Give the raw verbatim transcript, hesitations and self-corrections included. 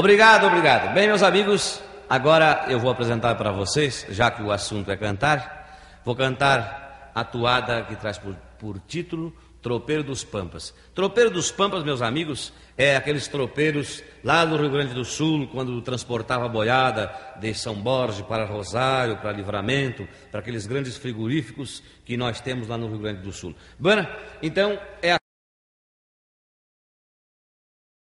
Obrigado, obrigado. Bem, meus amigos, agora eu vou apresentar para vocês, já que o assunto é cantar, vou cantar a toada que traz por, por título Tropeiro dos Pampas. Tropeiro dos Pampas, meus amigos, é aqueles tropeiros lá no Rio Grande do Sul, quando transportava boiada de São Borges para Rosário, para Livramento, para aqueles grandes frigoríficos que nós temos lá no Rio Grande do Sul. Bom, então é a